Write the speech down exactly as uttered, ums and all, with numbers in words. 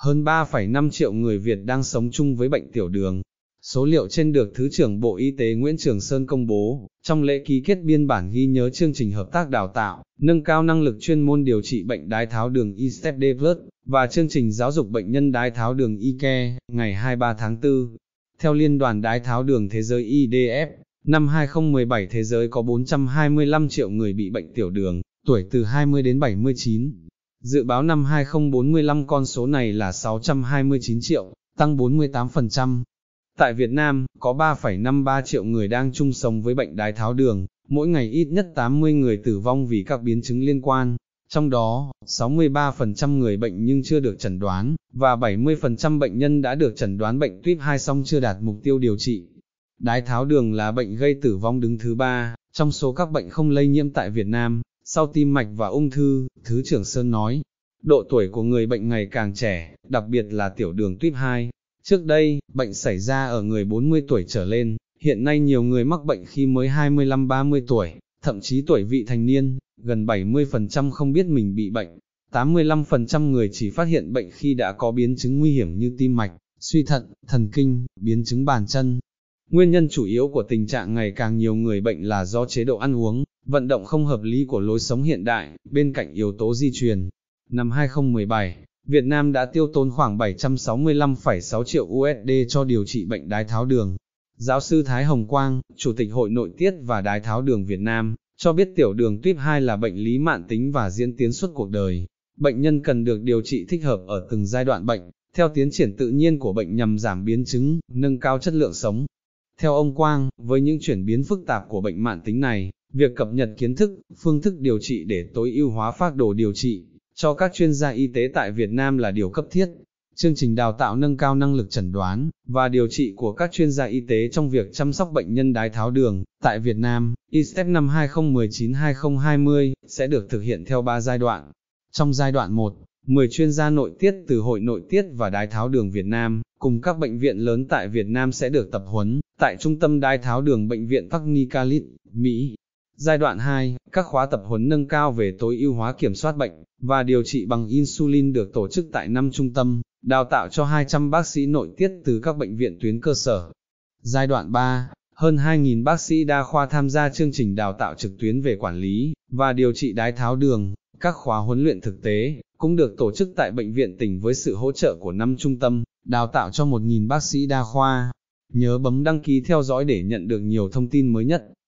hơn ba phẩy năm triệu người Việt đang sống chung với bệnh tiểu đường. Số liệu trên được Thứ trưởng Bộ Y tế Nguyễn Trường Sơn công bố, trong lễ ký kết biên bản ghi nhớ chương trình hợp tác đào tạo, nâng cao năng lực chuyên môn điều trị bệnh đái tháo đường i ét e pê đê plus, và chương trình giáo dục bệnh nhân đái tháo đường i care, ngày hai mươi ba tháng tư. Theo Liên đoàn Đái tháo đường Thế giới i đê ép, năm hai không một bảy thế giới có bốn trăm hai mươi lăm triệu người bị bệnh tiểu đường, tuổi từ hai mươi đến bảy mươi chín. Dự báo năm hai không bốn lăm con số này là sáu trăm hai mươi chín triệu, tăng bốn mươi tám phần trăm. Tại Việt Nam, có ba phẩy năm ba triệu người đang chung sống với bệnh đái tháo đường, mỗi ngày ít nhất tám mươi người tử vong vì các biến chứng liên quan. Trong đó, sáu mươi ba phần trăm người bệnh nhưng chưa được chẩn đoán, và bảy mươi phần trăm bệnh nhân đã được chẩn đoán bệnh tuyếp hai song chưa đạt mục tiêu điều trị. Đái tháo đường là bệnh gây tử vong đứng thứ ba, trong số các bệnh không lây nhiễm tại Việt Nam, sau tim mạch và ung thư, Thứ trưởng Sơn nói. Độ tuổi của người bệnh ngày càng trẻ, đặc biệt là tiểu đường tuyếp hai. Trước đây, bệnh xảy ra ở người bốn mươi tuổi trở lên, hiện nay nhiều người mắc bệnh khi mới hai mươi lăm ba mươi tuổi, thậm chí tuổi vị thành niên, gần bảy mươi phần trăm không biết mình bị bệnh, tám mươi lăm phần trăm người chỉ phát hiện bệnh khi đã có biến chứng nguy hiểm như tim mạch, suy thận, thần kinh, biến chứng bàn chân. Nguyên nhân chủ yếu của tình trạng ngày càng nhiều người bệnh là do chế độ ăn uống, vận động không hợp lý của lối sống hiện đại, bên cạnh yếu tố di truyền. Năm hai không một bảy, Việt Nam đã tiêu tốn khoảng bảy trăm sáu mươi lăm phẩy sáu triệu u ét đê cho điều trị bệnh đái tháo đường. Giáo sư Thái Hồng Quang, Chủ tịch Hội Nội tiết và Đái tháo đường Việt Nam, cho biết tiểu đường tuyếp hai là bệnh lý mãn tính và diễn tiến suốt cuộc đời. Bệnh nhân cần được điều trị thích hợp ở từng giai đoạn bệnh, theo tiến triển tự nhiên của bệnh nhằm giảm biến chứng, nâng cao chất lượng sống. Theo ông Quang, với những chuyển biến phức tạp của bệnh mãn tính này, việc cập nhật kiến thức, phương thức điều trị để tối ưu hóa phác đồ điều trị cho các chuyên gia y tế tại Việt Nam là điều cấp thiết. Chương trình đào tạo nâng cao năng lực chẩn đoán và điều trị của các chuyên gia y tế trong việc chăm sóc bệnh nhân đái tháo đường tại Việt Nam, i ét e pê năm hai không một chín đến hai không hai không, sẽ được thực hiện theo ba giai đoạn. Trong giai đoạn một, mười chuyên gia nội tiết từ Hội Nội tiết và Đái tháo đường Việt Nam, cùng các bệnh viện lớn tại Việt Nam sẽ được tập huấn tại Trung tâm Đái tháo đường Bệnh viện Technicalit, Mỹ. Giai đoạn hai, các khóa tập huấn nâng cao về tối ưu hóa kiểm soát bệnh và điều trị bằng insulin được tổ chức tại năm trung tâm, đào tạo cho hai trăm bác sĩ nội tiết từ các bệnh viện tuyến cơ sở. Giai đoạn ba, hơn hai nghìn bác sĩ đa khoa tham gia chương trình đào tạo trực tuyến về quản lý và điều trị đái tháo đường. Các khóa huấn luyện thực tế cũng được tổ chức tại bệnh viện tỉnh với sự hỗ trợ của năm trung tâm, đào tạo cho một nghìn bác sĩ đa khoa. Nhớ bấm đăng ký theo dõi để nhận được nhiều thông tin mới nhất.